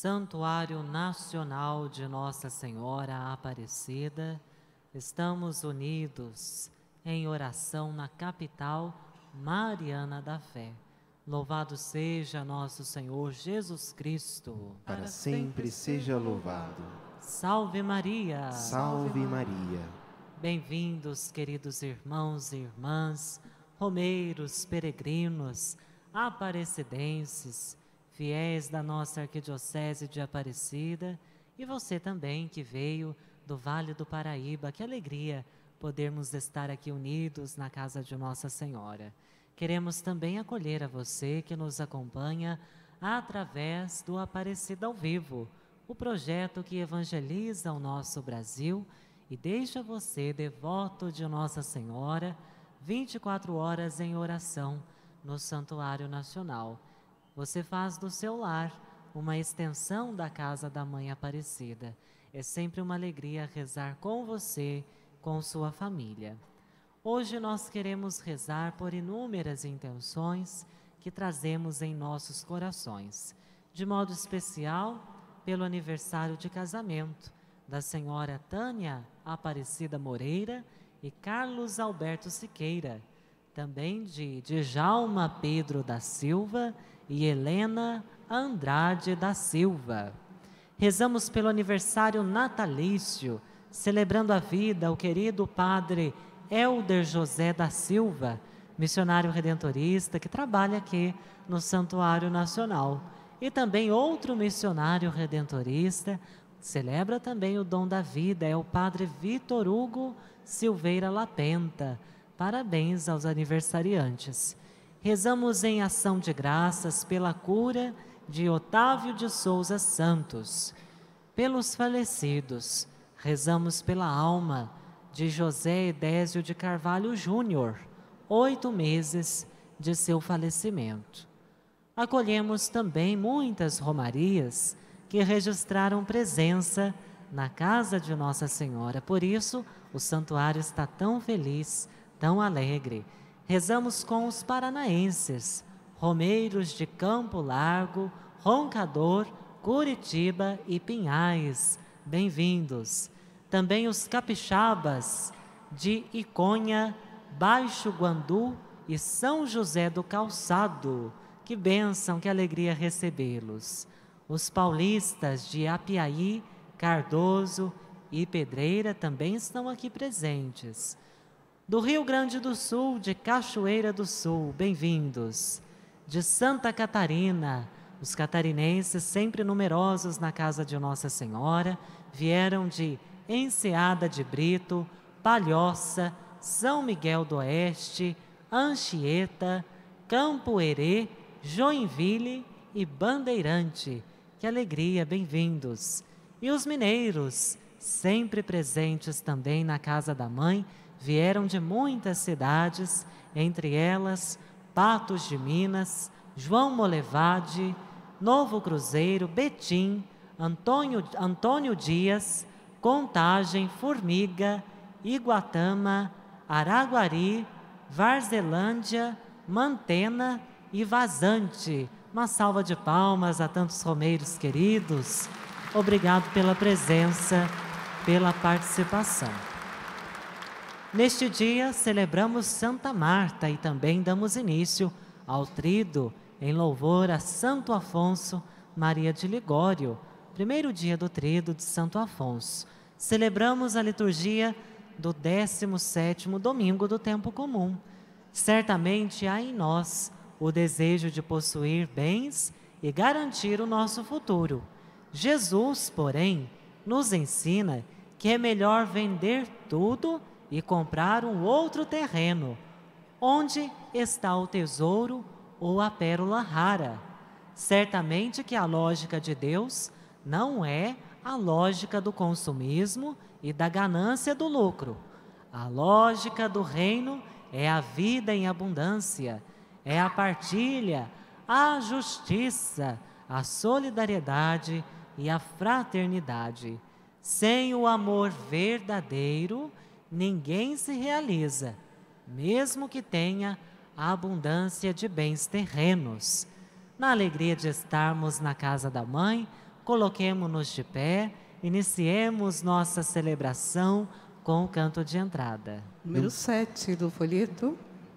Santuário Nacional de Nossa Senhora Aparecida, estamos unidos em oração na capital mariana da fé. Louvado seja nosso Senhor Jesus Cristo. Para sempre seja louvado. Salve Maria! Salve Maria! Bem-vindos, queridos irmãos e irmãs, romeiros, peregrinos, aparecidenses, fiéis da nossa Arquidiocese de Aparecida, e você também que veio do Vale do Paraíba. Que alegria podermos estar aqui unidos na casa de Nossa Senhora. Queremos também acolher a você que nos acompanha através do Aparecida ao Vivo, o projeto que evangeliza o nosso Brasil e deixa você devoto de Nossa Senhora 24 horas em oração no Santuário Nacional. Você faz do seu lar uma extensão da casa da Mãe Aparecida. É sempre uma alegria rezar com você, com sua família. Hoje nós queremos rezar por inúmeras intenções que trazemos em nossos corações. De modo especial, pelo aniversário de casamento da senhora Tânia Aparecida Moreira e Carlos Alberto Siqueira, também de Djalma Pedro da Silva e Helena Andrade da Silva. Rezamos pelo aniversário natalício, celebrando a vida, o querido padre Helder José da Silva, missionário redentorista que trabalha aqui no Santuário Nacional. E também outro missionário redentorista, celebra também o dom da vida, é o padre Vitor Hugo Silveira Lapenta. Parabéns aos aniversariantes. Rezamos em ação de graças pela cura de Otávio de Souza Santos. Pelos falecidos, rezamos pela alma de José Edésio de Carvalho Júnior, 8 meses de seu falecimento. Acolhemos também muitas romarias que registraram presença na casa de Nossa Senhora. Por isso, o santuário está tão feliz, tão alegre. Rezamos com os paranaenses, romeiros de Campo Largo, Roncador, Curitiba e Pinhais. Bem-vindos. Também os capixabas de Iconha, Baixo Guandu e São José do Calçado. Que bênção, que alegria recebê-los. Os paulistas de Apiaí, Cardoso e Pedreira também estão aqui presentes. Do Rio Grande do Sul, de Cachoeira do Sul, bem-vindos. De Santa Catarina, os catarinenses, sempre numerosos na casa de Nossa Senhora, vieram de Enseada de Brito, Palhoça, São Miguel do Oeste, Anchieta, Campo Herê, Joinville e Bandeirante. Que alegria, bem-vindos. E os mineiros, sempre presentes também na casa da Mãe, vieram de muitas cidades, entre elas Patos de Minas, João Molevade, Novo Cruzeiro, Betim, Antônio Dias, Contagem, Formiga, Iguatama, Araguari, Varzelândia, Mantena e Vazante. Uma salva de palmas a tantos romeiros queridos. Obrigado pela presença, pela participação. Neste dia, celebramos Santa Marta e também damos início ao tríduo em louvor a Santo Afonso Maria de Ligório, primeiro dia do tríduo de Santo Afonso. Celebramos a liturgia do 17º domingo do tempo comum. Certamente há em nós o desejo de possuir bens e garantir o nosso futuro. Jesus, porém, nos ensina que é melhor vender tudo e comprar um outro terreno, onde está o tesouro ou a pérola rara. Certamente que a lógica de Deus não é a lógica do consumismo e da ganância do lucro. A lógica do reino é a vida em abundância, é a partilha, a justiça, a solidariedade e a fraternidade. Sem o amor verdadeiro, ninguém se realiza, mesmo que tenha a abundância de bens terrenos. Na alegria de estarmos na casa da Mãe, Coloquemo-nos de pé, iniciemos nossa celebração com o canto de entrada. Número 7 do folheto.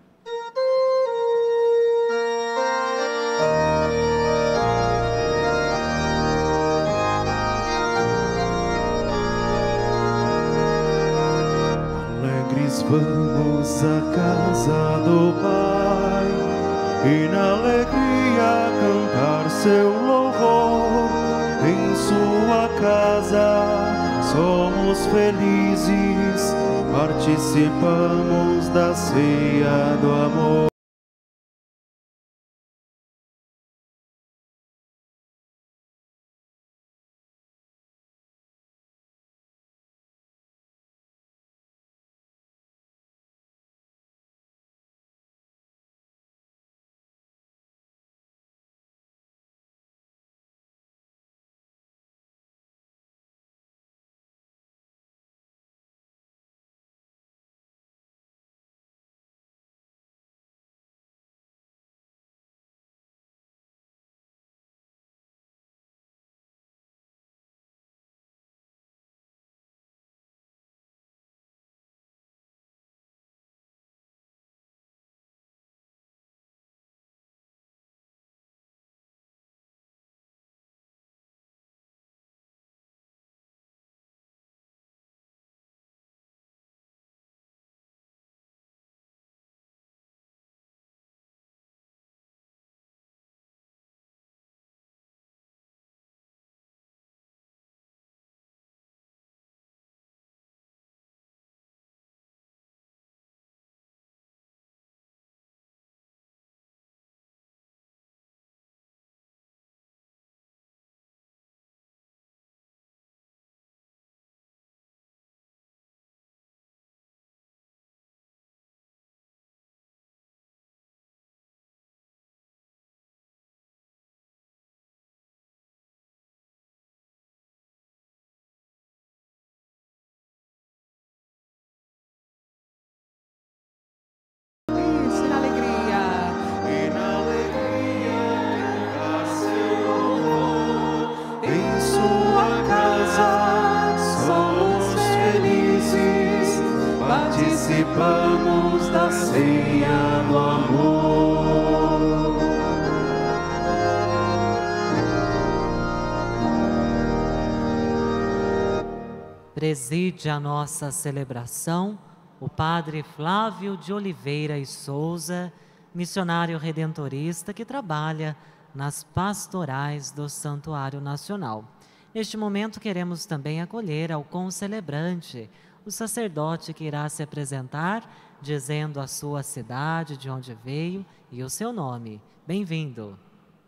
Alegres vamos à casa do Pai e na alegria cantar seu louvor. Em sua casa somos felizes, participamos da ceia do amor. Participamos da ceia do amor. Preside a nossa celebração o Padre Flávio de Oliveira e Souza, missionário redentorista que trabalha nas pastorais do Santuário Nacional. Neste momento queremos também acolher ao concelebrante, o sacerdote que irá se apresentar, dizendo a sua cidade, de onde veio e o seu nome. Bem-vindo.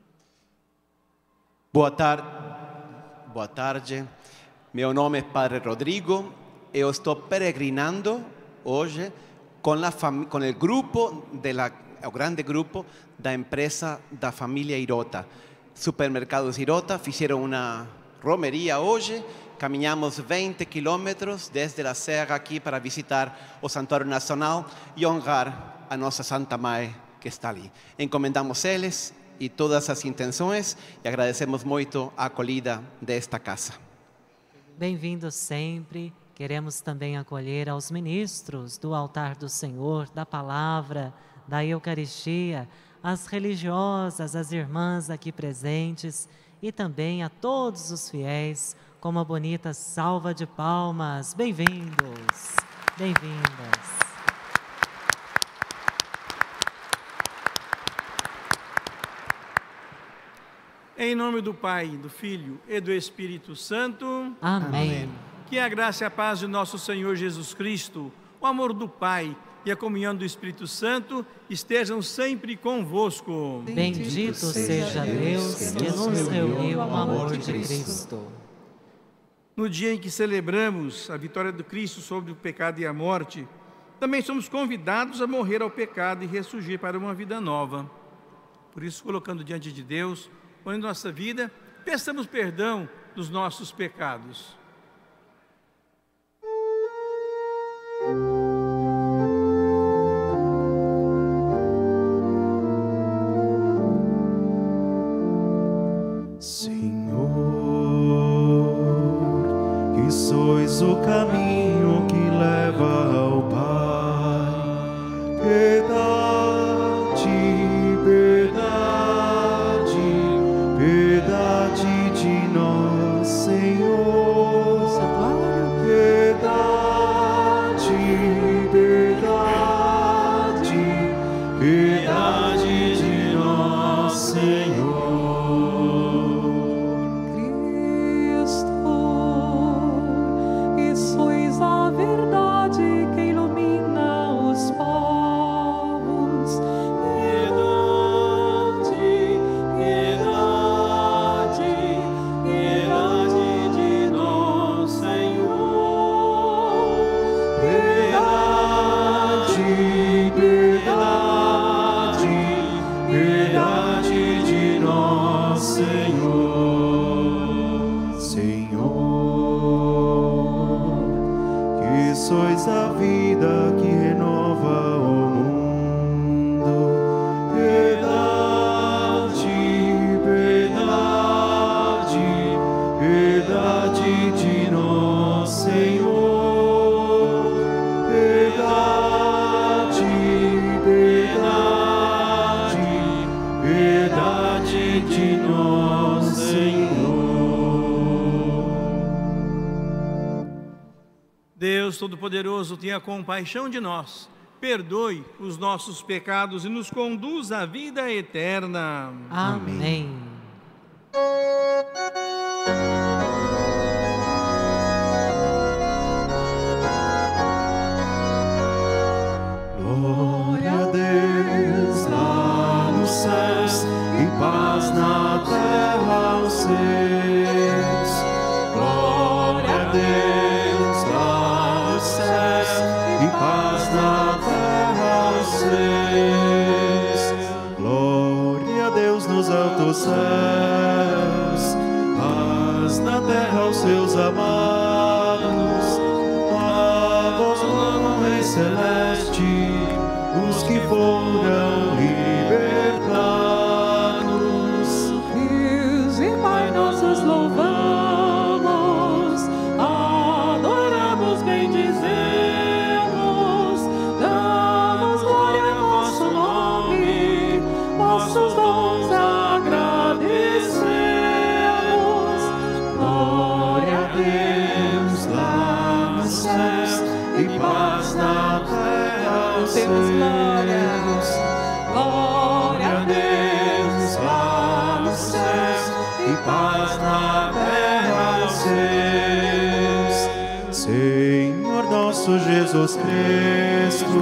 Boa tarde. Meu nome é Padre Rodrigo. Eu estou peregrinando hoje com o grupo, o grande grupo da empresa da família Irota. Supermercados Irota fizeram uma romeria hoje. Caminhamos 20 quilômetros desde a Serra aqui para visitar o Santuário Nacional e honrar a nossa Santa Mãe que está ali. Encomendamos eles e todas as intenções e agradecemos muito a acolhida desta casa. Bem-vindo sempre. Queremos também acolher aos ministros do altar do Senhor, da palavra, da Eucaristia, as religiosas, as irmãs aqui presentes e também a todos os fiéis, com uma bonita salva de palmas. Bem-vindos, bem-vindas. Em nome do Pai, do Filho e do Espírito Santo. Amém. Que a graça e a paz de nosso Senhor Jesus Cristo, o amor do Pai e a comunhão do Espírito Santo estejam sempre convosco. Bendito seja Deus que nos reuniu no amor de Cristo. No dia em que celebramos a vitória do Cristo sobre o pecado e a morte, também somos convidados a morrer ao pecado e ressurgir para uma vida nova. Por isso, colocando diante de Deus, olhando nossa vida, peçamos perdão dos nossos pecados. Senhor, Mostra-nos o caminho que leva ao Pai. Piedade, piedade, piedade de nós, Senhor. Piedade, piedade, piedade de nós, Senhor. Sois a vida que renova o mundo. Piedade, piedade, piedade de nós, Senhor. Piedade, piedade, piedade de nós, Senhor. Deus Todo-Poderoso, tenha compaixão de nós, perdoe os nossos pecados e nos conduz à vida eterna. Amém. Glória a Deus lá nos céus e paz na terra aos seus. Glória a Deus lá nos céus e paz na terra aos seus. Glória a Deus nos altos céus, paz na terra aos seus amados. A vós louvam, Rei Celeste, os que foram libertados. Deus e Pai, nós os louvamos, adoramos, bendizemos, damos glória ao vosso nome, vossos dons agradecemos. Glória a Deus lá nos céus e paz na terra aos seus. Glória a Deus lá nos céus e paz na terra aos seus. Senhor nosso Jesus Cristo,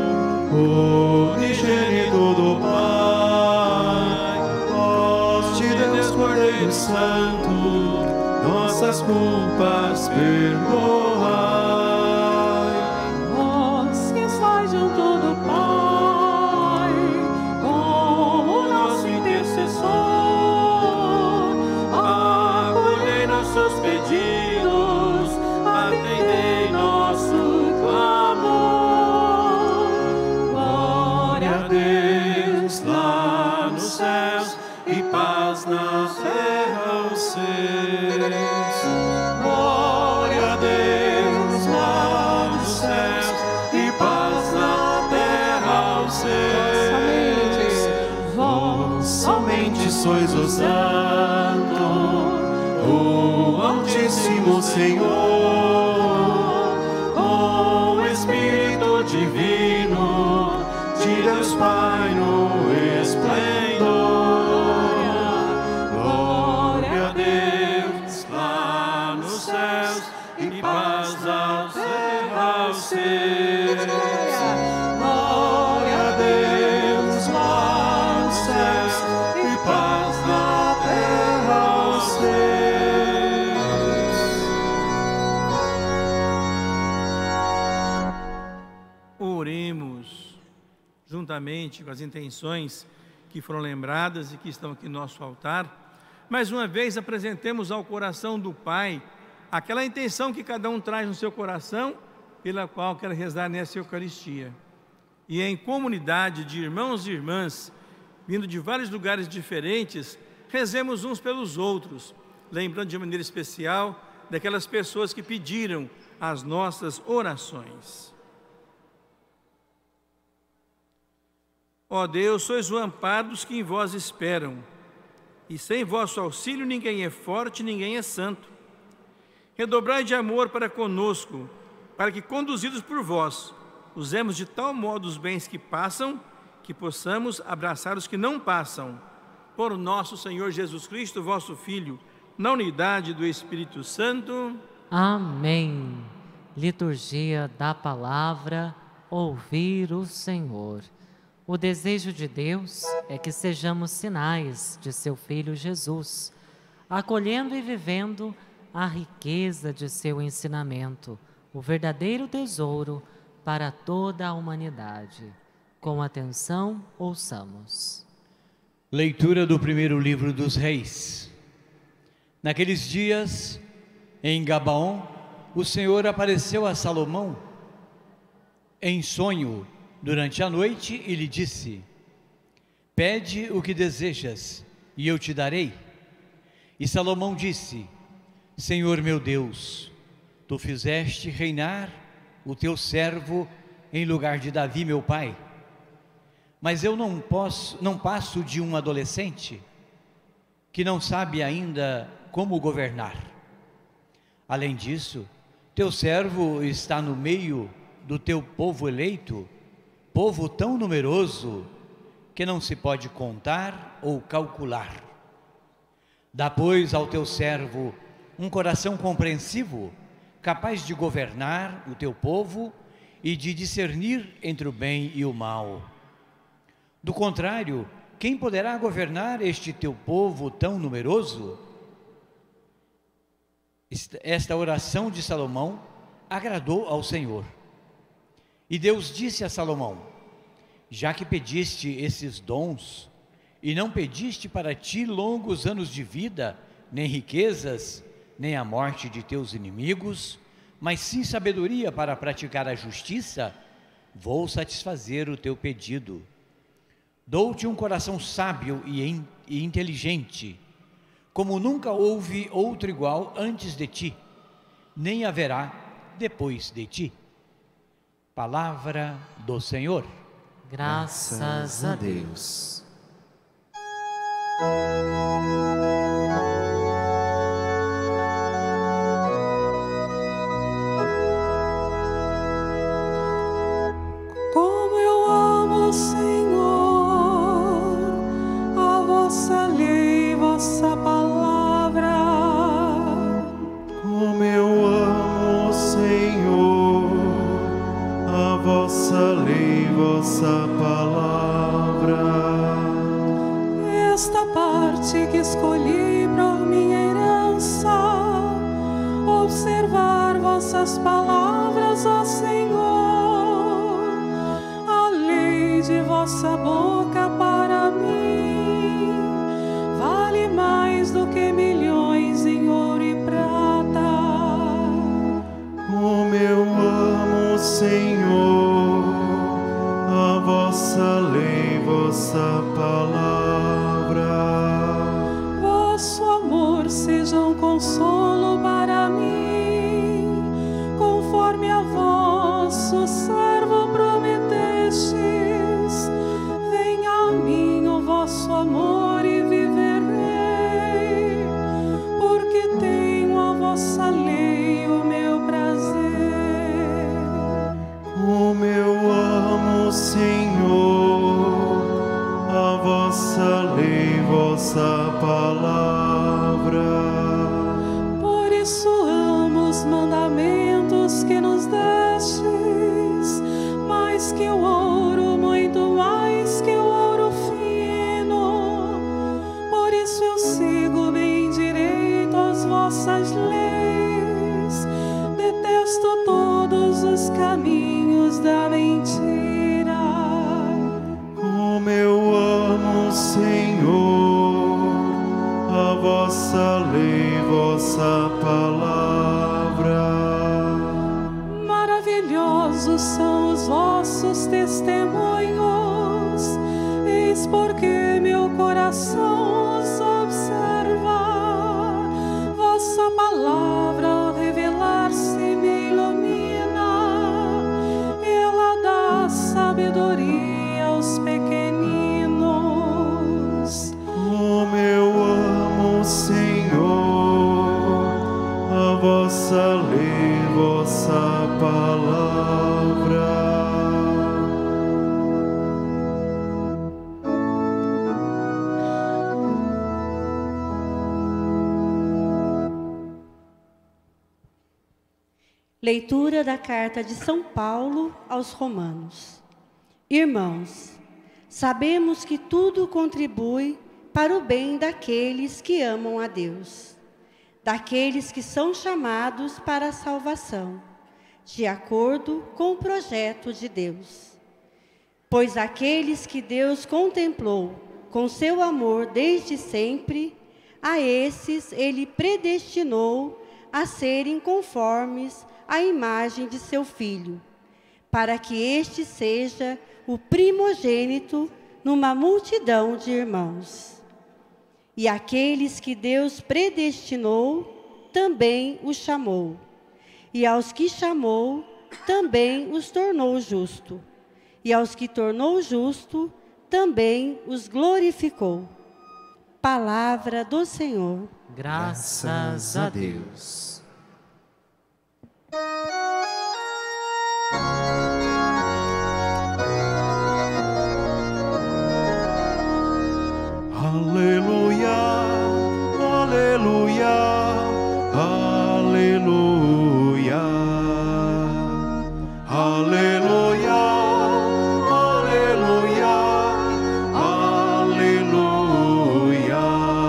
unigênito do Pai, nós te Deus Cordeiro Santo, nossas culpas perdoai. Vós que estáis junto do Pai, como nosso intercessor, acolhei nossos pedidos, atendei nosso clamor. Glória a Deus lá nos céus e paz na terra aos seus. Glória a Deus lá nos céus e paz na terra aos seus. Vós somente sois o Santo, o Altíssimo Senhor, com o Espírito Divino de Deus Pai no esplendor. Glória a Deus lá nos céus e paz na terra aos seus. Glória a Deus lá nos céus e paz na terra aos seus. Oremos juntamente com as intenções que foram lembradas e que estão aqui no nosso altar. Mais uma vez apresentemos ao coração do Pai aquela intenção que cada um traz no seu coração, pela qual quer rezar nessa Eucaristia. E em comunidade de irmãos e irmãs, vindo de vários lugares diferentes, rezemos uns pelos outros, lembrando de maneira especial daquelas pessoas que pediram as nossas orações. Ó Deus, sois o amparo dos que em vós esperam, e sem vosso auxílio ninguém é forte, ninguém é santo. Redobrai de amor para conosco, para que, conduzidos por vós, usemos de tal modo os bens que passam, que possamos abraçar os que não passam. Por nosso Senhor Jesus Cristo, vosso Filho, na unidade do Espírito Santo. Amém. Liturgia da Palavra, ouvir o Senhor. O desejo de Deus é que sejamos sinais de seu Filho Jesus, acolhendo e vivendo a riqueza de seu ensinamento, o verdadeiro tesouro para toda a humanidade. Com atenção, ouçamos. Leitura do primeiro livro dos Reis. Naqueles dias, em Gabaon, o Senhor apareceu a Salomão em sonho durante a noite e lhe disse: pede o que desejas e eu te darei. E Salomão disse: Senhor meu Deus, tu fizeste reinar o teu servo em lugar de Davi meu pai, mas eu não passo de um adolescente que não sabe ainda como governar. Além disso, teu servo está no meio do teu povo eleito, povo tão numeroso que não se pode contar ou calcular. Dá, pois, ao teu servo um coração compreensivo, capaz de governar o teu povo e de discernir entre o bem e o mal. Do contrário, quem poderá governar este teu povo tão numeroso? Esta oração de Salomão agradou ao Senhor. E Deus disse a Salomão: já que pediste esses dons, e não pediste para ti longos anos de vida, nem riquezas, nem a morte de teus inimigos, mas sim sabedoria para praticar a justiça, vou satisfazer o teu pedido. Dou-te um coração sábio e inteligente, como nunca houve outro igual antes de ti, nem haverá depois de ti. Palavra do Senhor. Graças a Deus. Como eu amo, Senhor, a vossa lei, vossa palavra. Como eu amo, Senhor, a vossa lei, vossa palavra. Esta parte que escolhi por minha herança, observar vossas palavras, ó Senhor, a lei de vossa boca para mim vale mais do que milhões em ouro e prata. Como eu amo, Senhor, a vossa lei, vossa palavra. Vosso amor seja um consolo para mim, conforme a vosso servo prometestes. Venha a mim o vosso amor e viverei, porque tenho a vossa lei o meu prazer. Como eu amo, Senhor, a vossa lei, vossa palavra. Por isso amo os mandamentos que nos destes, mais que o ouro, muito mais que o ouro fino. Por isso eu sigo bem direito as vossas leis, detesto todos os caminhos da mentira. Como eu amo, Senhor, a vossa lei, vossa palavra. Maravilhosos são os vossos testemunhos, eis porque meu coração os observa. Vossa palavra, ao revelar-se, me ilumina. Leitura da carta de São Paulo aos Romanos. Irmãos, sabemos que tudo contribui para o bem daqueles que amam a Deus, daqueles que são chamados para a salvação, de acordo com o projeto de Deus. Pois aqueles que Deus contemplou com seu amor desde sempre, a esses Ele predestinou a serem conformes à imagem de seu Filho, para que este seja o primogênito numa multidão de irmãos. E aqueles que Deus predestinou, também os chamou. E aos que chamou, também os tornou justo. E aos que tornou justo, também os glorificou. Palavra do Senhor. Graças a Deus. Aleluia, aleluia, aleluia, aleluia, aleluia, aleluia.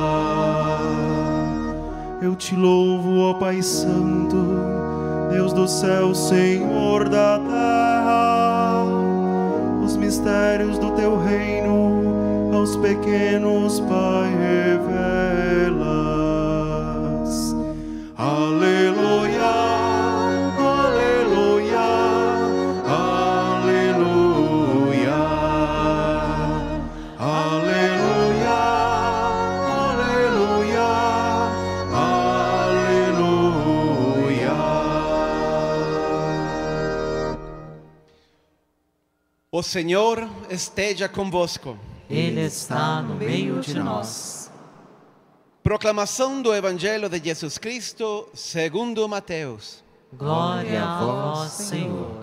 Eu te louvo, ó Pai Santo, Deus do céu, Senhor da terra, os mistérios do teu reino aos pequenos, Pai, revelas. Aleluia, aleluia, aleluia, aleluia, aleluia, aleluia. O Senhor esteja convosco. Ele está no meio de nós. Proclamação do Evangelho de Jesus Cristo segundo Mateus. Glória a vós, Senhor.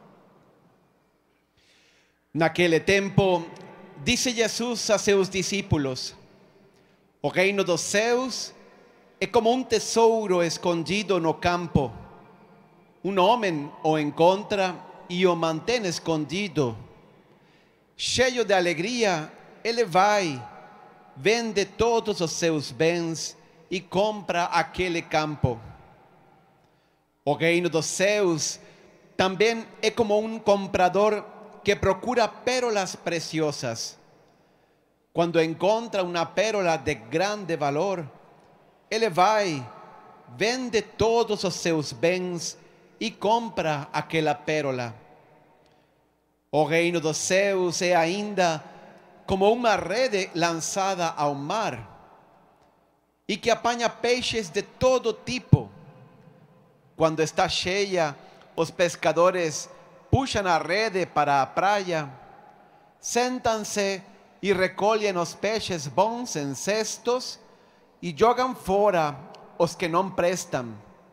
Naquele tempo, disse Jesus a seus discípulos: o reino dos céus é como um tesouro escondido no campo. Um homem o encontra e o mantém escondido. Cheio de alegria, ele vai, vende todos os seus bens e compra aquele campo. O reino dos céus também é como um comprador que procura pérolas preciosas. Quando encontra uma pérola de grande valor, ele vai, vende todos os seus bens e compra aquela pérola. O reino dos céus é ainda como uma rede lançada ao mar e que apanha peixes de todo tipo. Quando está cheia, os pescadores puxam a rede para a praia, sentam-se e recolhem os peixes bons em cestos e jogam fora os que não prestam.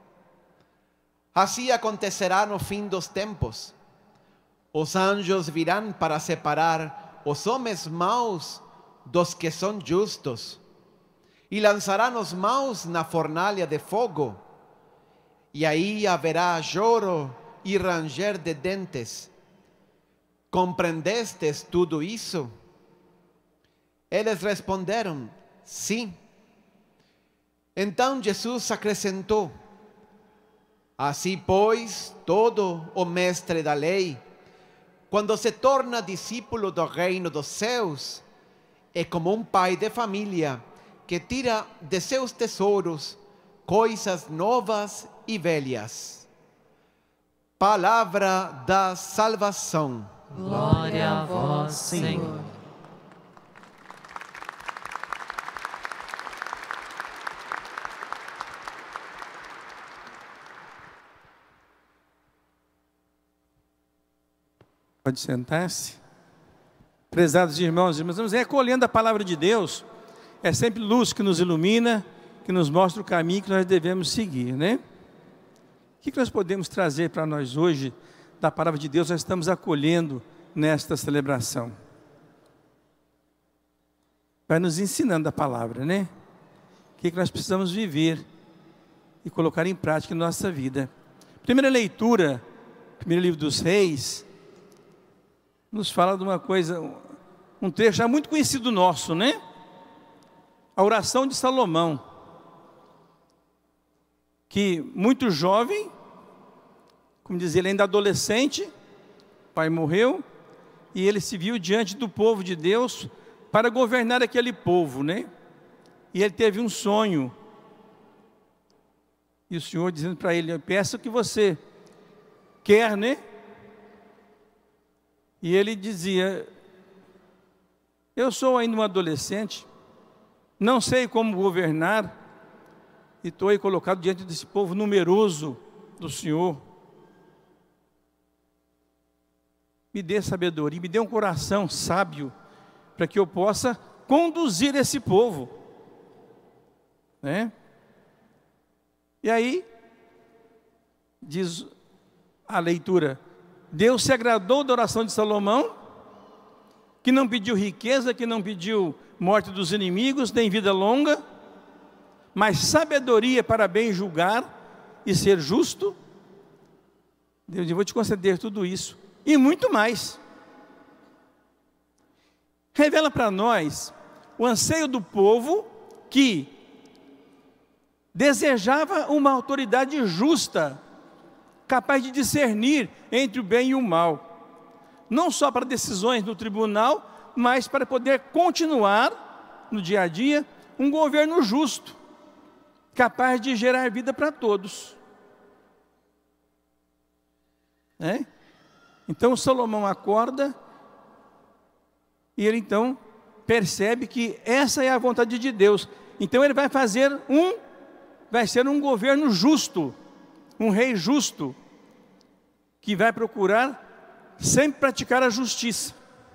Assim acontecerá no fim dos tempos. Os anjos virão para separar os homens maus dos que são justos e lançarão os maus na fornalha de fogo. E aí haverá choro e ranger de dentes. Compreendestes tudo isso? Eles responderam: sim. Então Jesus acrescentou: assim, pois, todo o mestre da lei, quando se torna discípulo do reino dos céus, é como um pai de família que tira de seus tesouros coisas novas e velhas. Palavra da salvação. Glória a vós, Senhor. Pode sentar-se. Prezados irmãos e irmãs, vamos recolhendo a palavra de Deus. É sempre luz que nos ilumina, que nos mostra o caminho que nós devemos seguir, né? O que nós podemos trazer para nós hoje da palavra de Deus? Nós estamos acolhendo nesta celebração. Vai nos ensinando a palavra, né? O que nós precisamos viver e colocar em prática em nossa vida, Primeira leitura, primeiro livro dos Reis, nos fala de uma coisa, um trecho já muito conhecido nosso, né? A oração de Salomão, que muito jovem, como dizia, ele ainda adolescente, o pai morreu, e ele se viu diante do povo de Deus para governar aquele povo, né? E ele teve um sonho, e o Senhor dizendo para ele: eu peço o que você quer, né? E ele dizia: eu sou ainda um adolescente, não sei como governar, e estou aí colocado diante desse povo numeroso do Senhor. Me dê sabedoria, me dê um coração sábio, para que eu possa conduzir esse povo, né? E aí, diz a leitura, Deus se agradou da oração de Salomão, que não pediu riqueza, que não pediu morte dos inimigos, nem vida longa, mas sabedoria para bem julgar e ser justo. Deus, eu vou te conceder tudo isso e muito mais. Revela para nós o anseio do povo que desejava uma autoridade justa, capaz de discernir entre o bem e o mal, não só para decisões no tribunal, mas para poder continuar no dia a dia um governo justo, capaz de gerar vida para todos, né? Então Salomão acorda e ele então percebe que essa é a vontade de Deus. Então ele vai ser um governo justo, um rei justo, que vai procurar sempre praticar a justiça.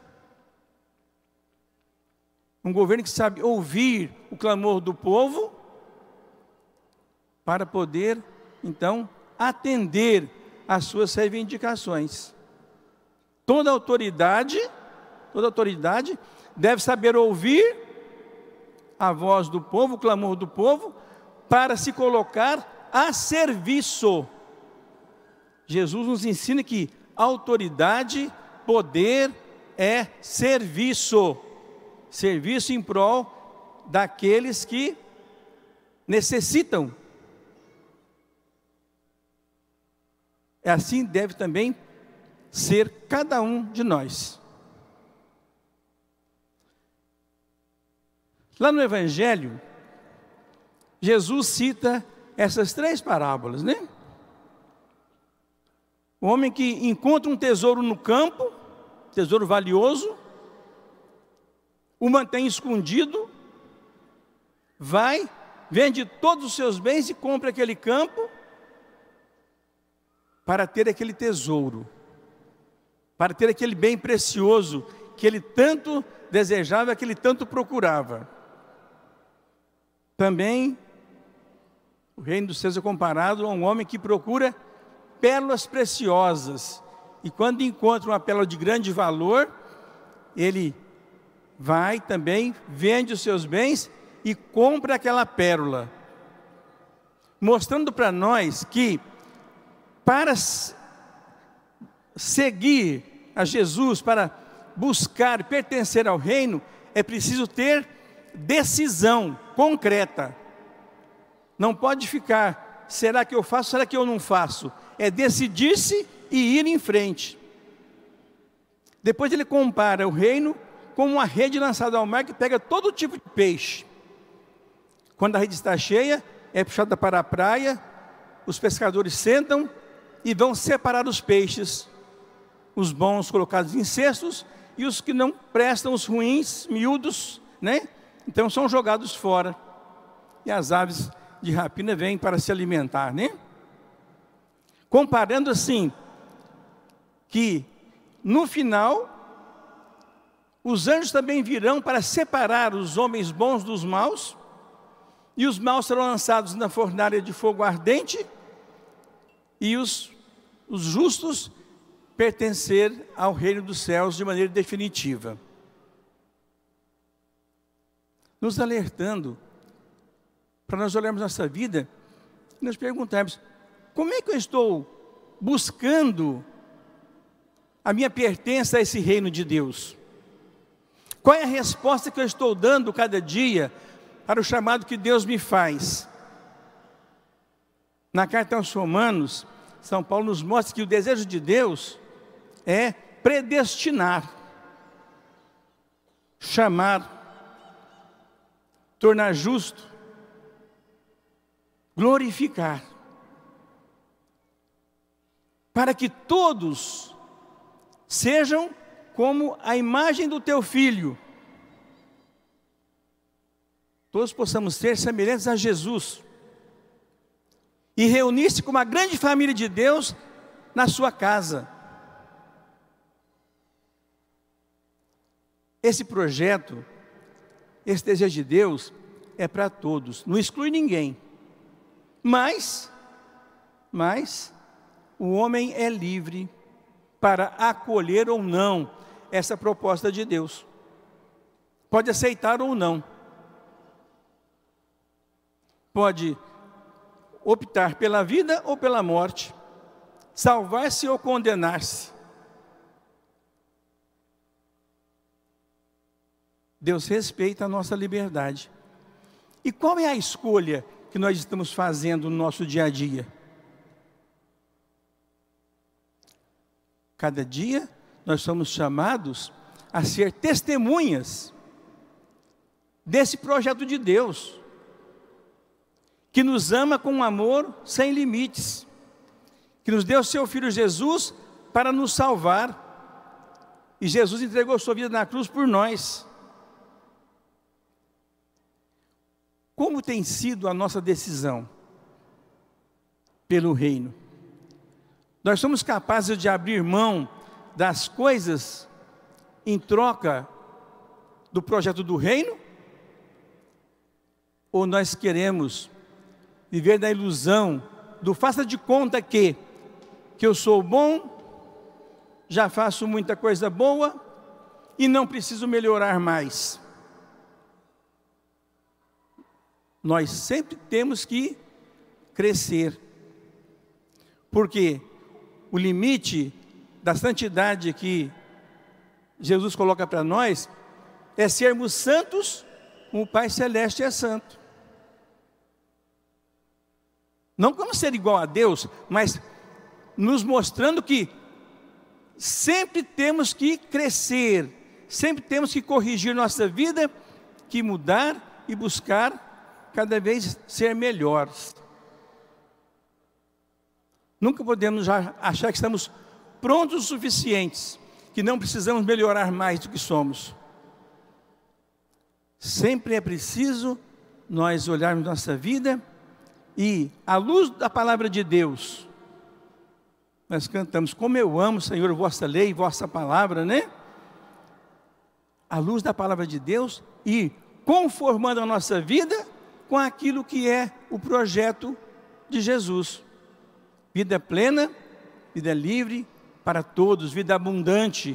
Um governo que sabe ouvir o clamor do povo, para poder, então, atender às suas reivindicações. Toda autoridade deve saber ouvir a voz do povo, o clamor do povo, para se colocar a serviço. Jesus nos ensina que autoridade, poder é serviço. Serviço em prol daqueles que necessitam. Assim deve também ser cada um de nós. Lá no Evangelho, Jesus cita essas 3 parábolas, né? O homem que encontra um tesouro no campo, tesouro valioso, o mantém escondido, vai, vende todos os seus bens e compra aquele campo para ter aquele tesouro, para ter aquele bem precioso que ele tanto desejava, que ele tanto procurava. Também o reino dos céus é comparado a um homem que procura pérolas preciosas, e quando encontra uma pérola de grande valor, ele vai também, vende os seus bens e compra aquela pérola, mostrando para nós que para seguir a Jesus, para buscar pertencer ao reino, é preciso ter decisão concreta. Não pode ficar, será que eu faço, será que eu não faço? É decidir-se e ir em frente. Depois ele compara o reino como uma rede lançada ao mar que pega todo tipo de peixe. Quando a rede está cheia, é puxada para a praia, os pescadores sentam e vão separar os peixes, os bons colocados em cestos e os que não prestam, os ruins, miúdos, né? Então são jogados fora e as aves de rapina vêm para se alimentar, né? Comparando assim, que no final os anjos também virão para separar os homens bons dos maus, e os maus serão lançados na fornalha de fogo ardente, e os justos pertencer ao reino dos céus de maneira definitiva. Nos alertando para nós olharmos nossa vida e nos perguntarmos: como é que eu estou buscando a minha pertença a esse reino de Deus? Qual é a resposta que eu estou dando cada dia para o chamado que Deus me faz? Na carta aos Romanos, São Paulo nos mostra que o desejo de Deus é predestinar, chamar, tornar justo, glorificar, para que todos sejam como a imagem do teu Filho. Todos possamos ser semelhantes a Jesus e reunir-se com uma grande família de Deus na sua casa. Esse projeto, esse desejo de Deus é para todos, não exclui ninguém. Mas o homem é livre para acolher ou não essa proposta de Deus. Pode aceitar ou não. Pode optar pela vida ou pela morte, salvar-se ou condenar-se. Deus respeita a nossa liberdade. E qual é a escolha que nós estamos fazendo no nosso dia a dia? Cada dia nós somos chamados a ser testemunhas desse projeto de Deus, que nos ama com um amor sem limites, que nos deu seu Filho Jesus para nos salvar, e Jesus entregou sua vida na cruz por nós. Como tem sido a nossa decisão pelo reino? Nós somos capazes de abrir mão das coisas em troca do projeto do reino? Ou nós queremos viver da ilusão do faça de conta que eu sou bom, já faço muita coisa boa e não preciso melhorar mais? Nós sempre temos que crescer, porque o limite da santidade que Jesus coloca para nós é sermos santos como o Pai Celeste é santo. Não como ser igual a Deus, mas nos mostrando que sempre temos que crescer, sempre temos que corrigir nossa vida, que mudar e buscar cada vez ser melhores. Nunca podemos achar que estamos prontos o suficientes, que não precisamos melhorar mais do que somos. Sempre é preciso nós olharmos nossa vida e, à luz da palavra de Deus, nós cantamos: como eu amo, Senhor, vossa lei e vossa palavra, né? À luz da palavra de Deus e conformando a nossa vida com aquilo que é o projeto de Jesus. Vida plena, vida livre para todos, vida abundante,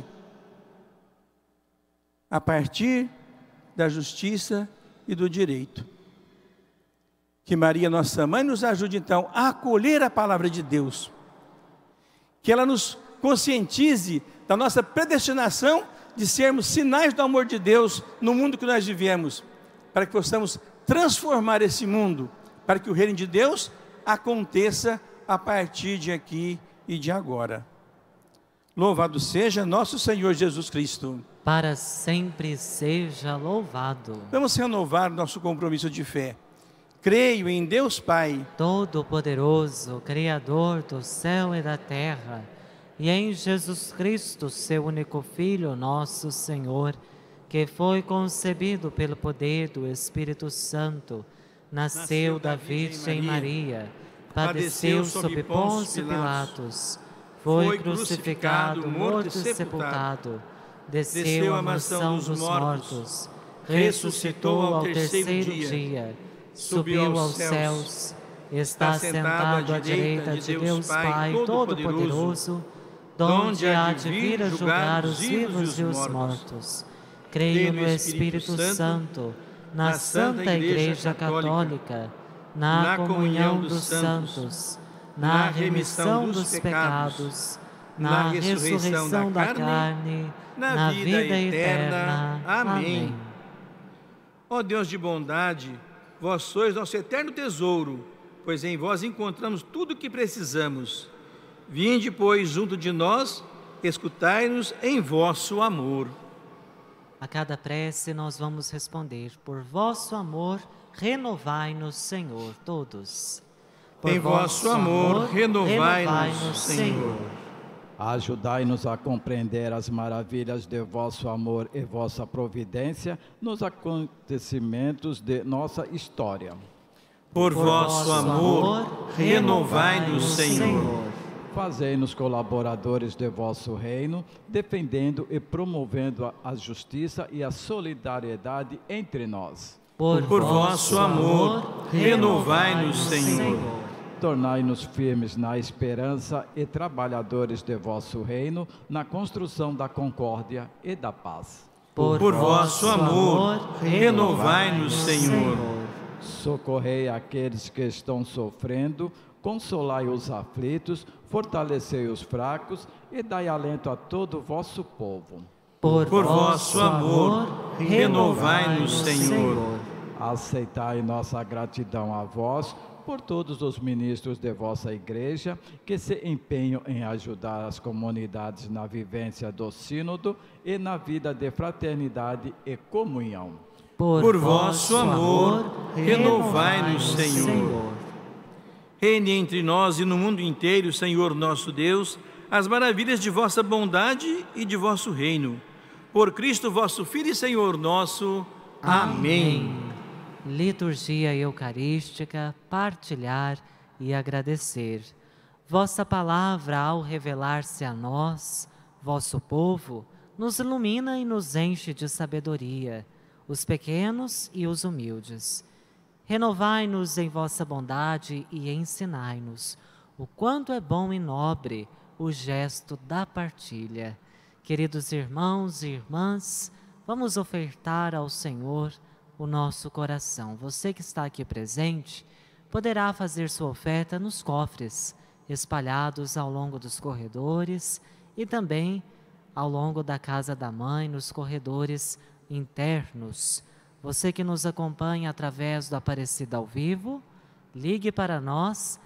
a partir da justiça e do direito. Que Maria, nossa mãe, nos ajude então a acolher a palavra de Deus, que ela nos conscientize da nossa predestinação de sermos sinais do amor de Deus no mundo que nós vivemos, para que possamos transformar esse mundo, para que o reino de Deus aconteça a partir de aqui e de agora. Louvado seja nosso Senhor Jesus Cristo. Para sempre seja louvado. Vamos renovar nosso compromisso de fé. Creio em Deus Pai, Todo-Poderoso, Criador do céu e da terra, e em Jesus Cristo, seu único Filho, nosso Senhor, que foi concebido pelo poder do Espírito Santo, nasceu da Virgem Maria, padeceu sob Pôncio Pilatos, foi crucificado, morto e sepultado, desceu à mansão dos mortos, ressuscitou ao terceiro dia, subiu aos céus, está sentado à direita de Deus Pai Todo-Poderoso, donde há de vir a julgar os vivos e os mortos. Creio no Espírito Santo, na Santa Igreja Católica, na comunhão dos santos, na remissão dos pecados, na ressurreição da carne, na vida eterna. Amém. Ó Deus de bondade, vós sois nosso eterno tesouro, pois em vós encontramos tudo o que precisamos. Vinde, pois, junto de nós, escutai-nos em vosso amor. A cada prece nós vamos responder: por vosso amor, renovai-nos, Senhor, todos. Em vosso amor, renovai-nos, Senhor. Ajudai-nos a compreender as maravilhas de vosso amor e vossa providência nos acontecimentos de nossa história. Por vosso amor, renovai-nos, Senhor. Fazei-nos colaboradores de vosso reino, defendendo e promovendo a justiça e a solidariedade entre nós. Por vosso amor, renovai-nos, Senhor. Tornai-nos firmes na esperança e trabalhadores de vosso reino, na construção da concórdia e da paz. Por vosso amor, renovai-nos, Senhor. Socorrei aqueles que estão sofrendo, consolai os aflitos, fortalecei os fracos e dai alento a todo o vosso povo. Por vosso amor, renovai-nos, Senhor. Aceitai nossa gratidão a vós, por todos os ministros de vossa Igreja, que se empenham em ajudar as comunidades na vivência do Sínodo e na vida de fraternidade e comunhão. Por vosso amor, renovai-nos, Senhor. Reine entre nós e no mundo inteiro, Senhor nosso Deus, as maravilhas de vossa bondade e de vosso reino. Por Cristo vosso Filho e Senhor nosso. Amém. Liturgia eucarística, partilhar e agradecer. Vossa palavra, ao revelar-se a nós, vosso povo, nos ilumina e nos enche de sabedoria, os pequenos e os humildes. Renovai-nos em vossa bondade e ensinai-nos o quanto é bom e nobre o gesto da partilha. Queridos irmãos e irmãs, vamos ofertar ao Senhor o nosso coração. Você que está aqui presente poderá fazer sua oferta nos cofres espalhados ao longo dos corredores e também ao longo da casa da mãe, nos corredores internos. Você que nos acompanha através do Aparecida ao vivo, ligue para nós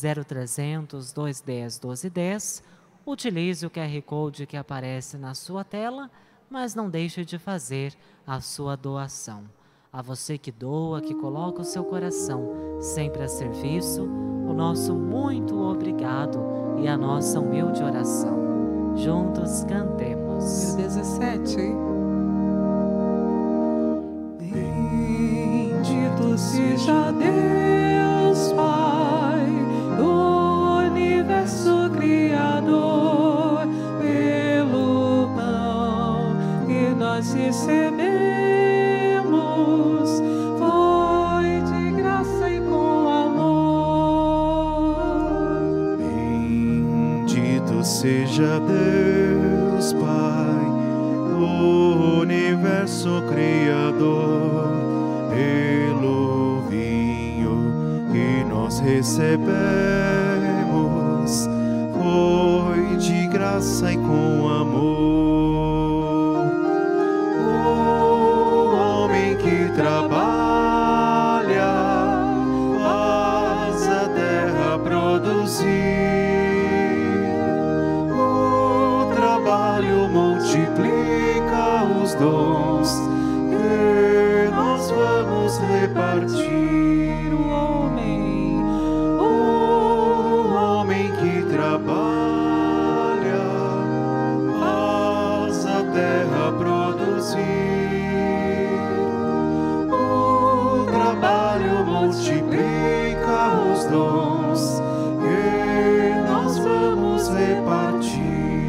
0300 210 1210, utilize o QR Code que aparece na sua tela, mas não deixe de fazer a sua doação. A você que doa, que coloca o seu coração sempre a serviço, o nosso muito obrigado e a nossa humilde oração. Juntos cantemos. 17. Bendito seja Deus, Pai do universo criador, pelo pão que nós recebemos, foi de graça e com amor. Bendito seja Deus, Pai do universo criador, pelo vinho que nós recebemos, foi de graça e com amor. O homem que trabalha faz a terra produzir, o trabalho multiplica os dons que nós vamos repartir. O homem que trabalha faz a terra produzir, o trabalho multiplica os dons que nós vamos repartir.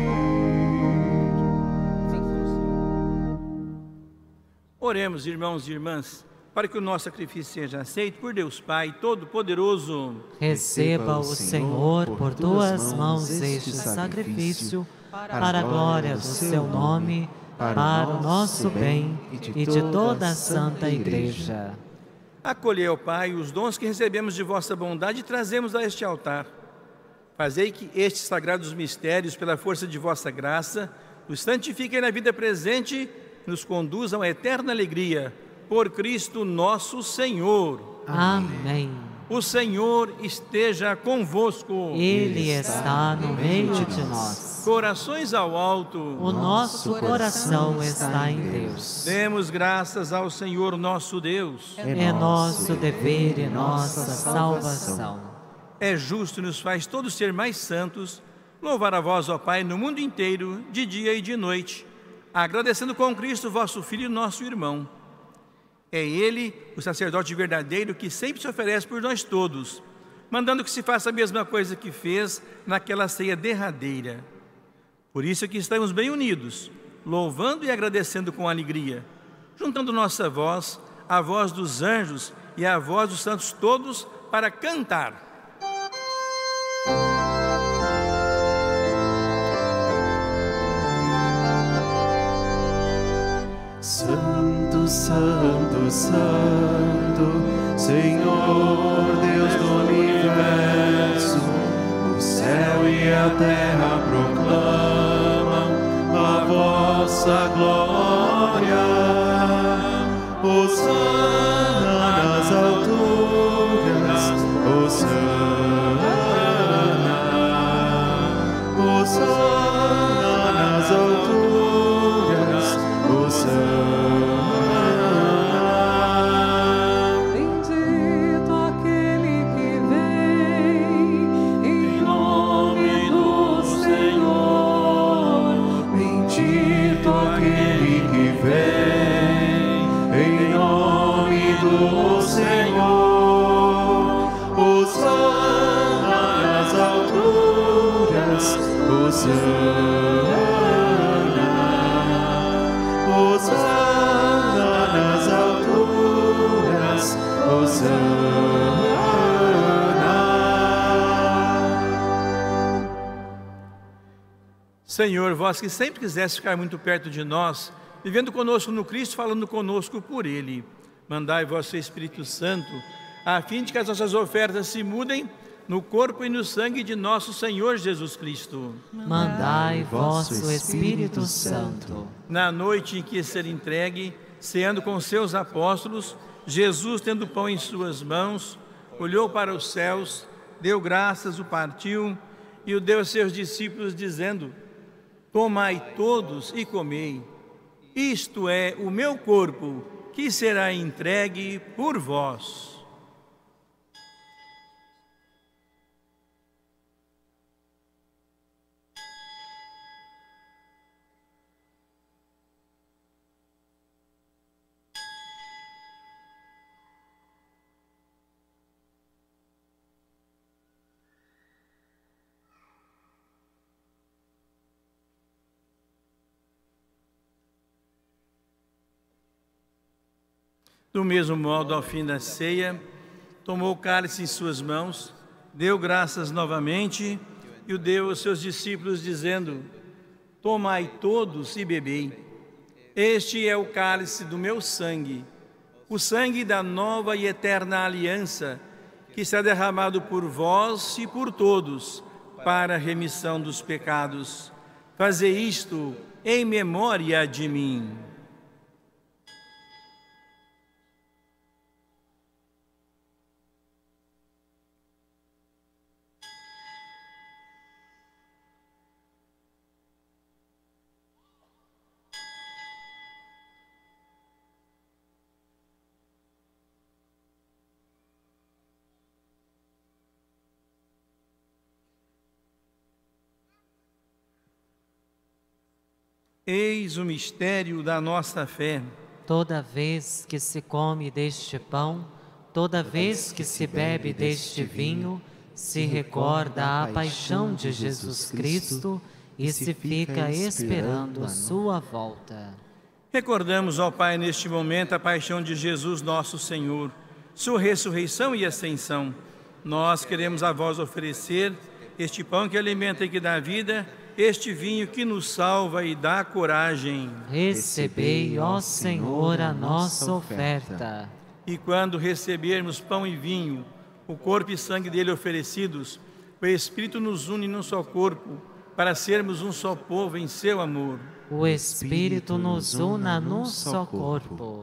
Oremos, irmãos e irmãs, para que o nosso sacrifício seja aceito por Deus Pai Todo-Poderoso. Receba o Senhor por tuas mãos este sacrifício, para a glória do seu nome, para o nosso bem e de toda a Santa Igreja. Acolhei, ó Pai, os dons que recebemos de vossa bondade e trazemos a este altar. Fazei que estes sagrados mistérios, pela força de vossa graça, nos santifiquem na vida presente e nos conduzam à eterna alegria. Por Cristo nosso Senhor. Amém. O Senhor esteja convosco. Ele está no meio de nós. Corações ao alto. O nosso coração está em Deus. Demos graças ao Senhor nosso Deus. É nosso dever e nossa salvação. É justo e nos faz todos ser mais santos, louvar a vós, ó Pai, no mundo inteiro, de dia e de noite, agradecendo com Cristo, vosso Filho, nosso irmão. É Ele, o sacerdote verdadeiro, que sempre se oferece por nós todos, mandando que se faça a mesma coisa que fez naquela ceia derradeira. Por isso é que estamos bem unidos, louvando e agradecendo com alegria, juntando nossa voz, a voz dos anjos e a voz dos santos todos, para cantar. Santo, Santo, Santo, Senhor Deus do universo, o céu e a terra proclamam a vossa glória. Hosana nas alturas, Hosana, Hosana nas alturas, Hosana. Bendito aquele que vem em nome do Senhor. Bendito aquele que vem em nome do Senhor. Hosana nas alturas, Hosana. Hosana nas alturas, Hosana. Senhor, vós que sempre quiseste ficar muito perto de nós, vivendo conosco no Cristo, falando conosco por Ele, mandai vosso Espírito Santo, a fim de que as nossas ofertas se mudem no corpo e no sangue de nosso Senhor Jesus Cristo. Mandai vosso Espírito Santo. Na noite em que ser entregue, ceando com seus apóstolos, Jesus, tendo o pão em suas mãos, olhou para os céus, deu graças, o partiu e o deu a seus discípulos, dizendo: tomai todos e comei. Isto é o meu corpo, que será entregue por vós. Do mesmo modo, ao fim da ceia, tomou o cálice em suas mãos, deu graças novamente e o deu aos seus discípulos, dizendo: tomai todos e bebei. Este é o cálice do meu sangue, o sangue da nova e eterna aliança, que será derramado por vós e por todos, para a remissão dos pecados. Fazei isto em memória de mim. Eis o mistério da nossa fé. Toda vez que se come deste pão, toda vez que se bebe deste vinho, se recorda a paixão de Jesus Cristo e se fica esperando a sua volta. Recordamos, ó Pai, neste momento a paixão de Jesus nosso Senhor, sua ressurreição e ascensão. Nós queremos a vós oferecer este pão que alimenta e que dá vida, este vinho que nos salva e dá coragem. Recebei, ó Senhor, a nossa oferta. E quando recebermos pão e vinho, o corpo e sangue dele oferecidos, O Espírito nos une num só corpo, para sermos um só povo em seu amor. O Espírito nos una num só corpo.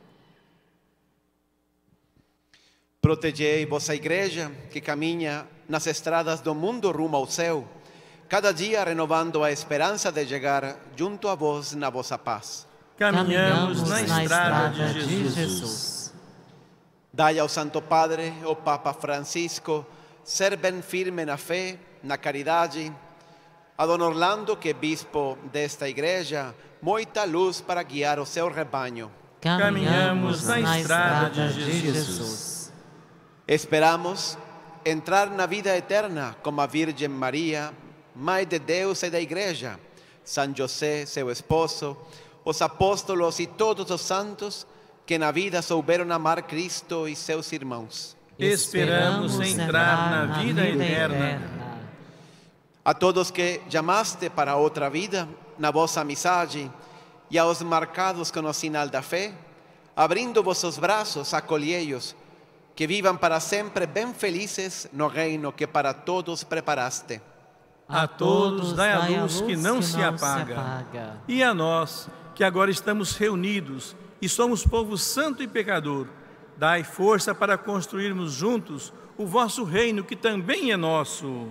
Protegei vossa igreja, que caminha nas estradas do mundo rumo ao céu, cada dia renovando a esperança de chegar junto a vós na vossa paz. Caminhamos na estrada de Jesus. Dai ao Santo Padre, o Papa Francisco, ser bem firme na fé, na caridade, a Dom Orlando, que é bispo desta igreja, muita luz para guiar o seu rebanho. Caminhamos na estrada de Jesus. Esperamos entrar na vida eterna como a Virgem Maria, Mãe de Deus e da Igreja, São José, seu esposo, os apóstolos e todos os santos que na vida souberam amar Cristo e seus irmãos. Esperamos entrar na vida eterna. A todos que chamaste para outra vida, na vossa amizade, e aos marcados com o sinal da fé, abrindo vossos braços, acolhei-os, que vivam para sempre bem felizes no reino que para todos preparaste. A todos dai a luz que não se apaga. E a nós, que agora estamos reunidos e somos povo santo e pecador, dai força para construirmos juntos o vosso reino, que também é nosso.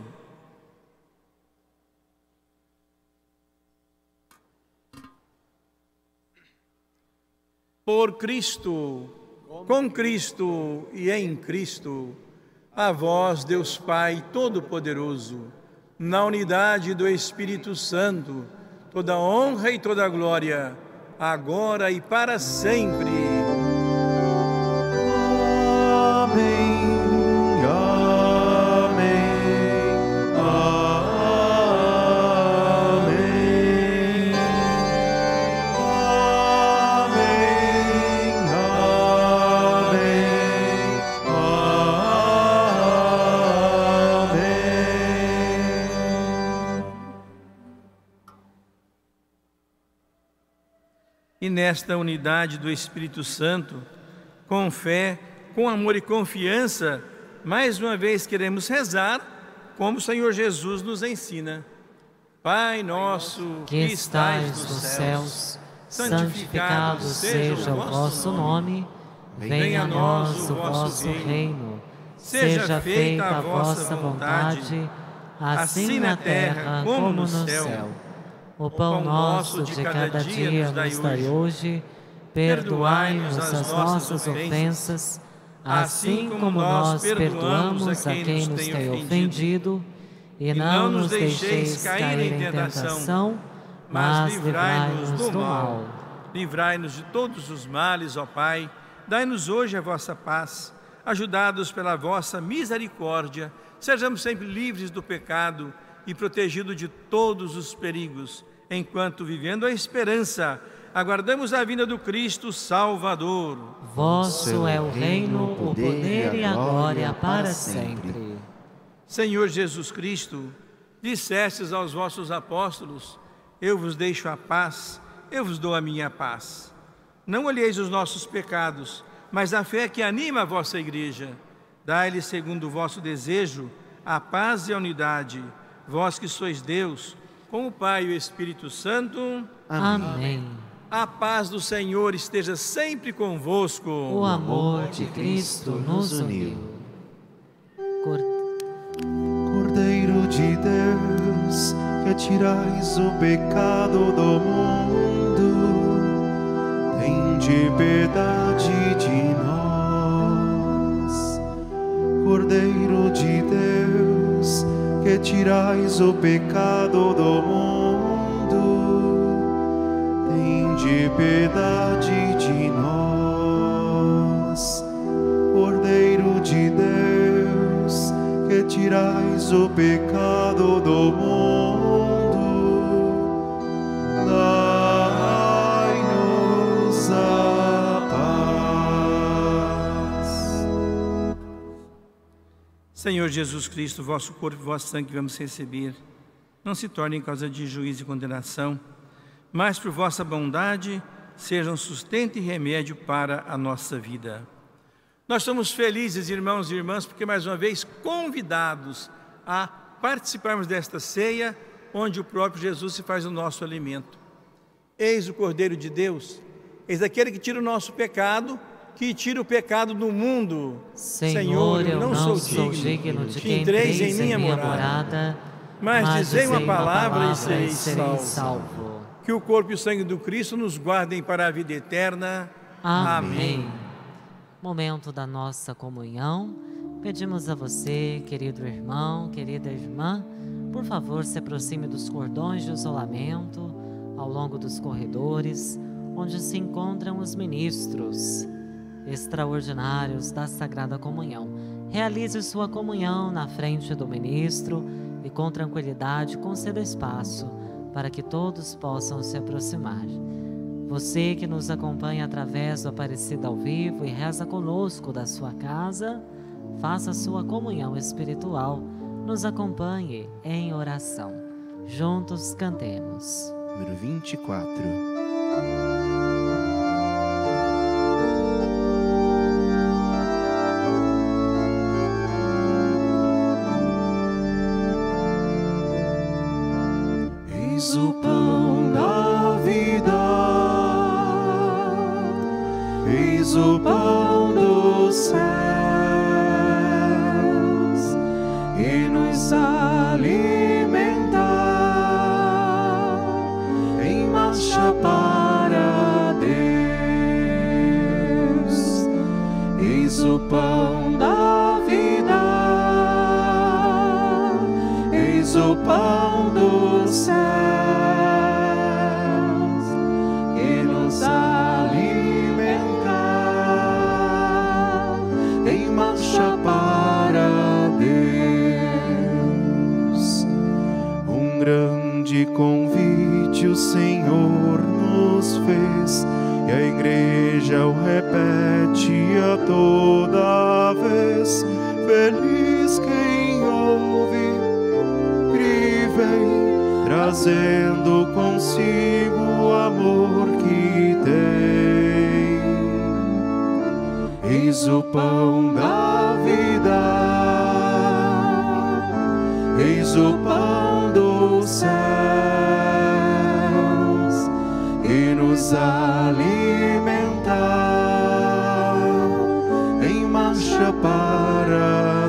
Por Cristo, com Cristo e em Cristo, a vós, Deus Pai Todo-Poderoso, na unidade do Espírito Santo, toda honra e toda glória, agora e para sempre. Amém. E nesta unidade do Espírito Santo, com fé, com amor e confiança, mais uma vez queremos rezar como o Senhor Jesus nos ensina. Pai nosso que estais nos céus, santificado seja o vosso nome, venha a nós o vosso reino, seja feita a vossa vontade, assim na terra como no céu. O pão nosso de cada dia nos dai hoje, perdoai-nos as nossas ofensas, assim como nós perdoamos a quem nos tem ofendido, e não nos deixeis cair em tentação, mas livrai-nos do mal. Livrai-nos de todos os males, ó Pai, dai-nos hoje a vossa paz, ajudados pela vossa misericórdia, sejamos sempre livres do pecado e protegido de todos os perigos, enquanto, vivendo a esperança, aguardamos a vinda do Cristo Salvador. Vosso é o reino, o poder e a glória para sempre. Senhor Jesus Cristo, dissestes aos vossos apóstolos: eu vos deixo a paz, eu vos dou a minha paz. Não olheis os nossos pecados, mas a fé que anima a vossa igreja. Dai-lhe, segundo o vosso desejo, a paz e a unidade, vós que sois Deus, com o Pai e o Espírito Santo. Amém. A paz do Senhor esteja sempre convosco. O amor de Cristo nos uniu. Cordeiro de Deus, que tirais o pecado do mundo, tende piedade de nós. Cordeiro de Deus, que tirais o pecado do mundo, tende piedade de nós. Cordeiro de Deus, que tirais o pecado do mundo, dai-nos a paz. Senhor Jesus Cristo, vosso corpo e vosso sangue que vamos receber, não se tornem causa de juízo e condenação, mas por vossa bondade sejam sustento e remédio para a nossa vida. Nós somos felizes, irmãos e irmãs, porque mais uma vez convidados a participarmos desta ceia, onde o próprio Jesus se faz o nosso alimento. Eis o Cordeiro de Deus, eis aquele que tira o nosso pecado, que tira o pecado do mundo. Senhor, eu não sou digno de que entreis em minha morada, mas dizei uma palavra e sereis sereis salvo. Que o corpo e o sangue do Cristo nos guardem para a vida eterna. Amém. Momento da nossa comunhão. Pedimos a você, querido irmão, querida irmã, por favor, se aproxime dos cordões de isolamento ao longo dos corredores, onde se encontram os ministros extraordinários da Sagrada Comunhão. Realize sua comunhão na frente do ministro e com tranquilidade conceda espaço para que todos possam se aproximar. Você que nos acompanha através do Aparecida ao Vivo e reza conosco da sua casa, faça sua comunhão espiritual. Nos acompanhe em oração. Juntos cantemos. Número 24. Eis o pão da vida, eis o pão dos céus, e nos alimenta em marcha para Deus. Eis o pão da vida, eis o pão dos céus, que nos alimenta em marcha para Deus. Um grande convite o Senhor nos fez, e a igreja o repete a toda vez. Feliz quem ouve, crê, vem, trazendo consigo o amor que tem. Eis o pão da vida, eis o pão dos céus, que nos alimenta em marcha para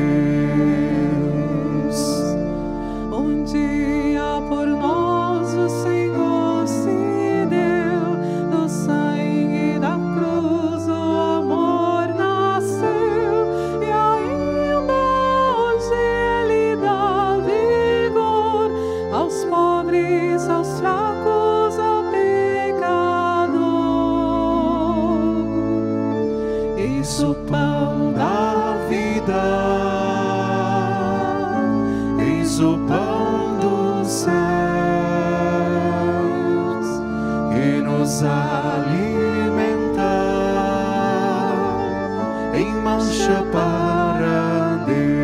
Deus. Um dia por nós o Senhor se deu, do sangue da cruz o amor nasceu, e ainda hoje Ele dá vigor aos pobres, aos fracos, ao pecador. Eis o pão da vida, eis o pão dos céus, que nos alimenta em marcha para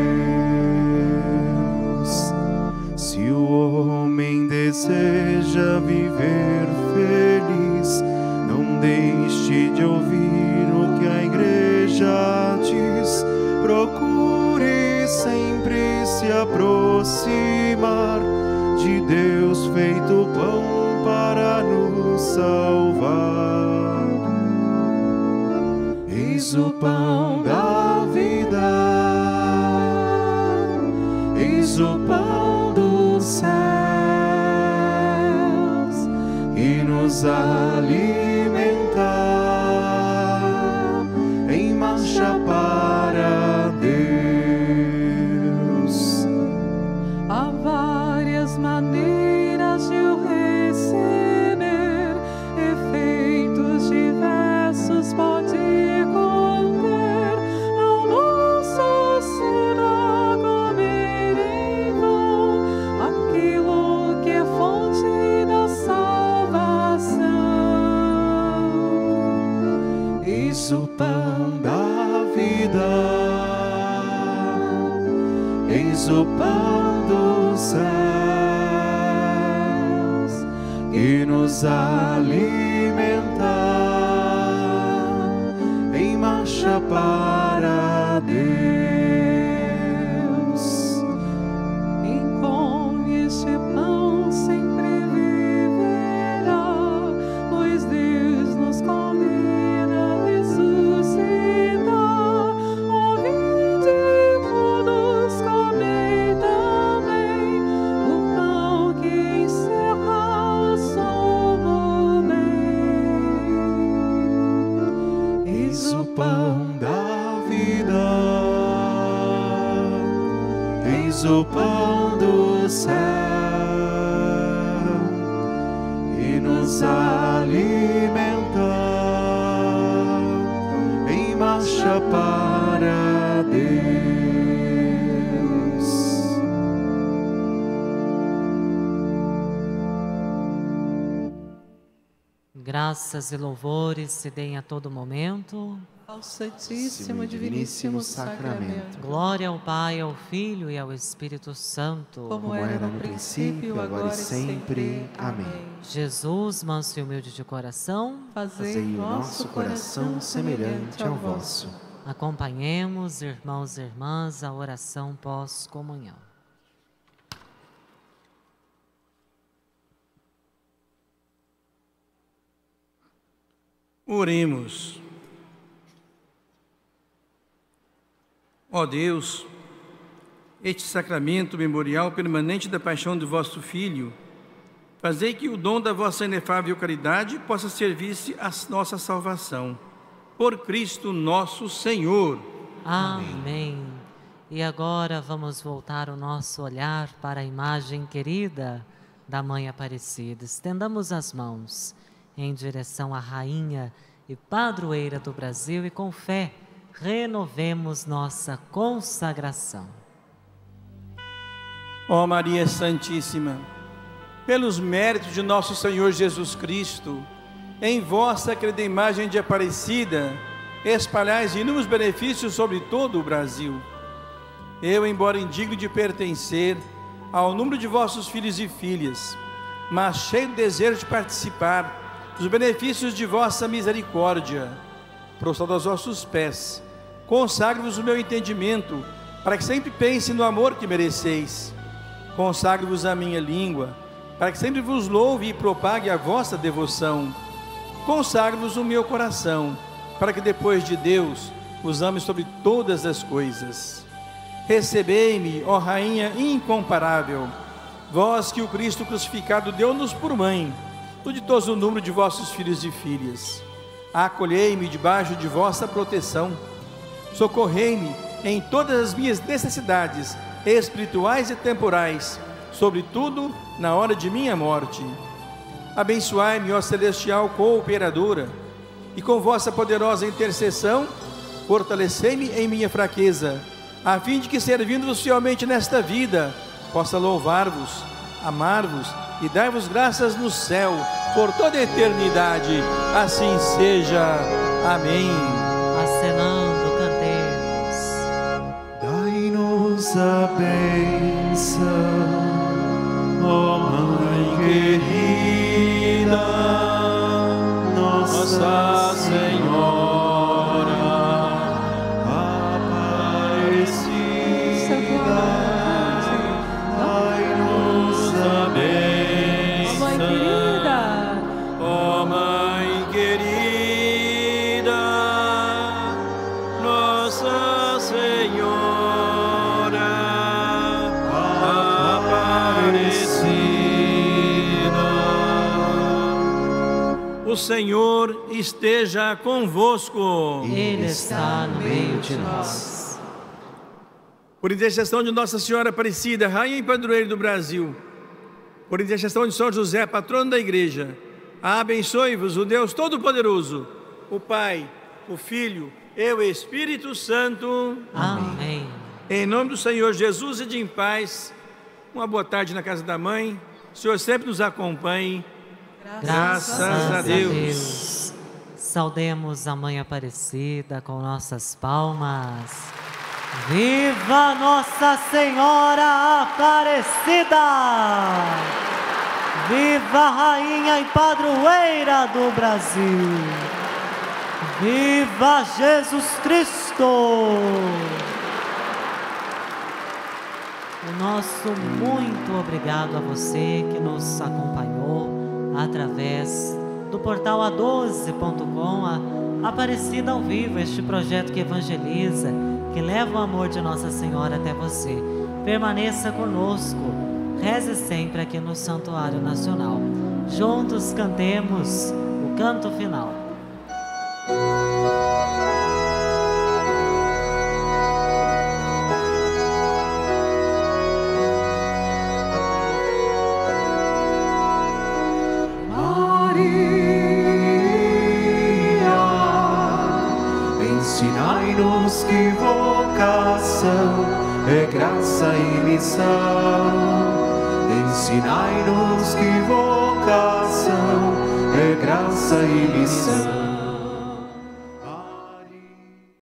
Deus. Se o homem deseja viver feliz, não deixe de ouvir o que a igreja diz. Procure sempre se aproximar de Deus feito pão para nos salvar. Eis o pão da vida, eis o pão dos céus, que nos alimenta em marcha para Deus. Há várias maneiras de o receber, efeitos diversos pode conter. Não nos ensina a comer em vão aquilo que é fonte da salvação. Eis o pão da vida, eis o pão dos céus, que nos alimenta em marcha para Deus. dai-nos o pão do céu e nos alimenta em marcha para Deus. Graças e louvores se deem a todo momento ao Santíssimo e Diviníssimo Sacramento. Glória ao Pai, ao Filho e ao Espírito Santo. Como era no princípio, agora e sempre. Amém. Jesus, manso e humilde de coração, Fazei o nosso coração semelhante ao vosso. acompanhemos, irmãos e irmãs, a oração pós-comunhão. Oremos. Ó Deus, este sacramento memorial permanente da paixão do vosso Filho, fazei que o dom da vossa inefável caridade possa servir-se à nossa salvação. Por Cristo nosso Senhor. Amém. E agora vamos voltar o nosso olhar para a imagem querida da Mãe Aparecida. Estendamos as mãos em direção à Rainha e Padroeira do Brasil e com fé renovemos nossa consagração. Ó Maria Santíssima, pelos méritos de nosso Senhor Jesus Cristo, em vossa querida imagem de Aparecida, espalhais inúmeros benefícios sobre todo o Brasil. Eu, embora indigno de pertencer ao número de vossos filhos e filhas, mas cheio de desejo de participar dos benefícios de vossa misericórdia, prostrado aos vossos pés, consagro-vos o meu entendimento, para que sempre pense no amor que mereceis. Consagro-vos a minha língua, para que sempre vos louve e propague a vossa devoção. Consagro-vos o meu coração, para que depois de Deus vos ame sobre todas as coisas. Recebei-me, ó Rainha incomparável, vós que o Cristo crucificado deu-nos por mãe, do ditoso número de vossos filhos e filhas. Acolhei-me debaixo de vossa proteção, socorrei-me em todas as minhas necessidades espirituais e temporais, sobretudo na hora de minha morte. Abençoai-me, ó celestial cooperadora, e com vossa poderosa intercessão, fortalecei-me em minha fraqueza, a fim de que, servindo-vos fielmente nesta vida, possa louvar-vos, amar-vos e dar-vos graças no céu, por toda a eternidade. Assim seja. Amém. Acenando, cantemos. Dai-nos a bênção, ó Mãe querida, Nossa Senhora Aparecida. Dai-nos a bênção, ó Mãe querida, Nossa Senhora Aparecida. O Senhor esteja convosco. Ele está no meio de nós. Por intercessão de Nossa Senhora Aparecida, Rainha e Padroeira do Brasil, por intercessão de São José, patrono da Igreja, abençoe-vos o Deus Todo-Poderoso, o Pai, o Filho e o Espírito Santo. Amém. Em nome do Senhor Jesus e de em paz, uma boa tarde na casa da Mãe. O Senhor sempre nos acompanhe. Graças a Deus. Saudemos a Mãe Aparecida com nossas palmas. Viva Nossa Senhora Aparecida! Viva a Rainha e Padroeira do Brasil! Viva Jesus Cristo! O nosso muito obrigado a você que nos acompanhou através do portal a12.com, Aparecida ao Vivo, este projeto que evangeliza, que leva o amor de Nossa Senhora até você. Permaneça conosco, reze sempre aqui no Santuário Nacional. Juntos cantemos o canto final. graça e missão. Ensinai-nos que vocação é graça e missão.